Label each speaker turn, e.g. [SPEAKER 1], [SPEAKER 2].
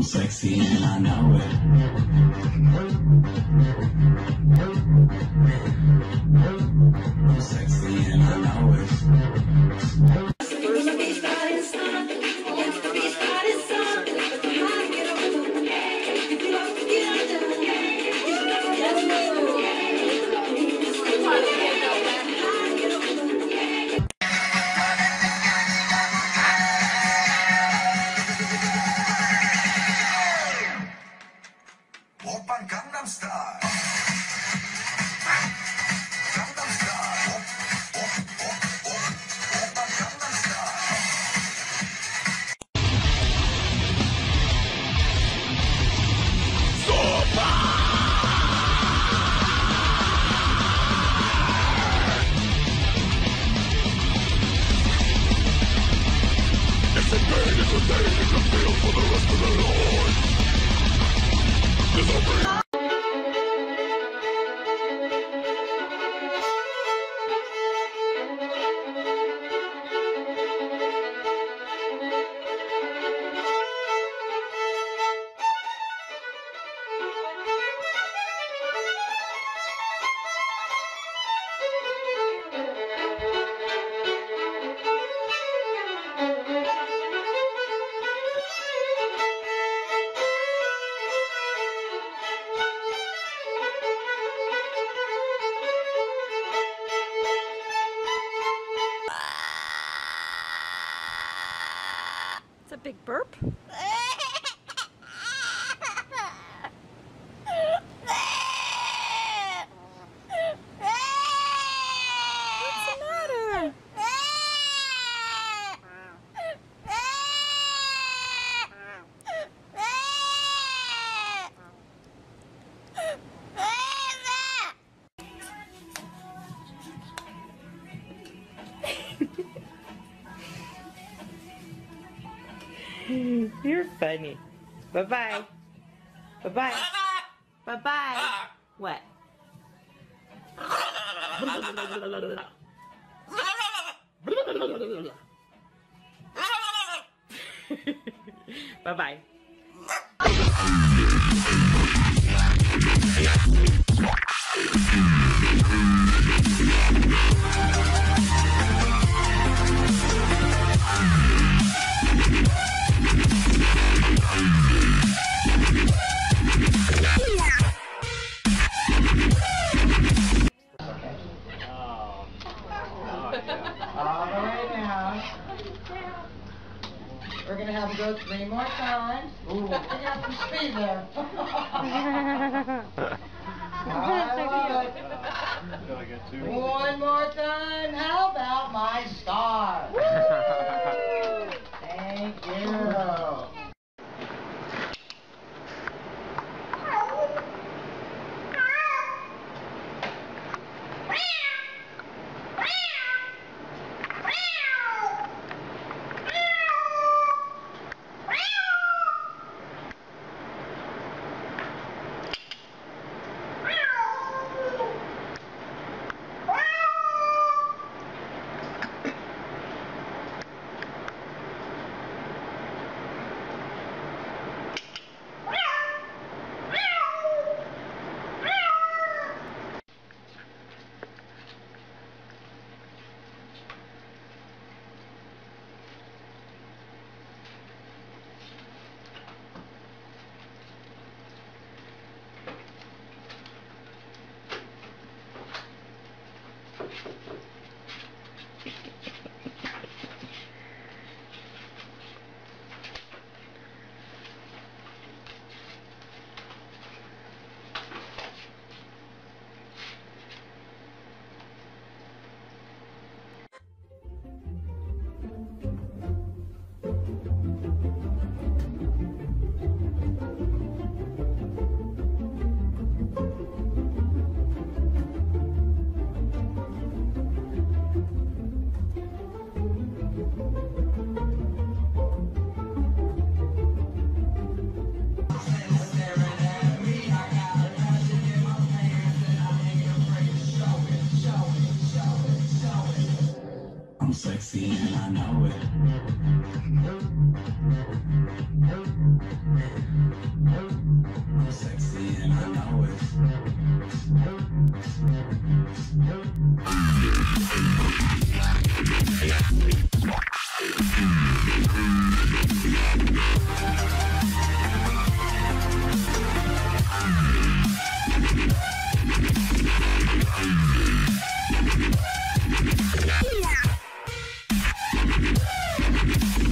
[SPEAKER 1] sexy and I know it. I'm sexy and I know it.
[SPEAKER 2] Oppan Gangnam Style. Gangnam Style. Oppan Gangnam Style.
[SPEAKER 3] It's a day, it's a feel for the rest of the Lord. There's a break.
[SPEAKER 4] It's a big burp. What's the matter?
[SPEAKER 5] You're funny. Bye-bye. Bye-bye. Bye-bye. What? Bye-bye.
[SPEAKER 6] All the way down. We're going to have to go 3 more times. Ooh, you got some speed there. I love it. 1 more time. How about my star? Thank you.
[SPEAKER 1] sexy and I know it. I'm sexy and I know it.